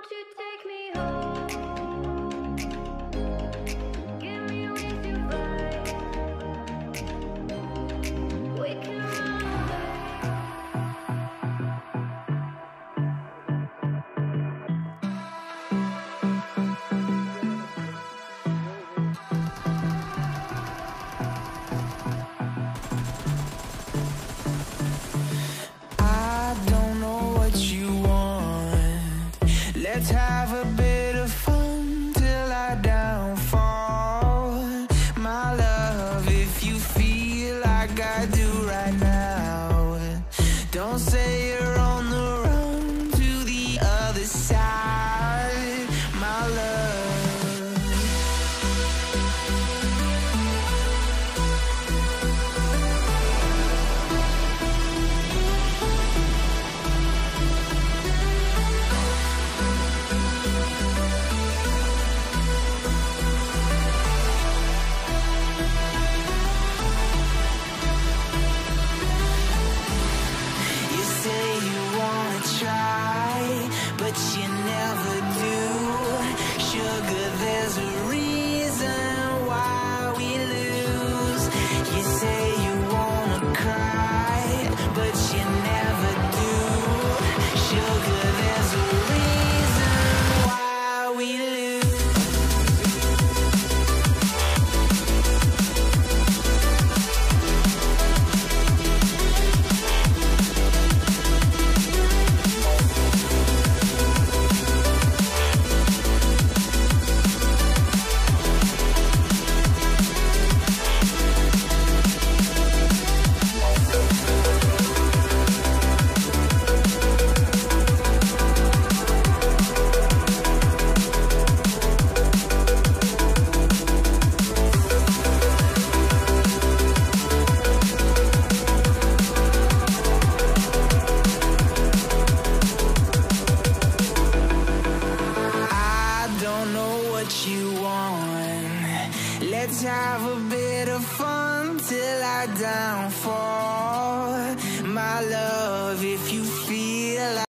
Won't you take me home? Get me with your vibe. We can run away. I don't know what you want. Let's have a bit of fun till I downfall. My love, if you feel like I do right now, don't say you're on the run to the other side. My love, you say you wanna try, but you never do. Sugar, there's a reason why we lose. You say you wanna cry, but you never do. Sugar, there's a reason why we lose. I don't know what you want. Let's have a bit of fun till I downfall. My love, if you feel like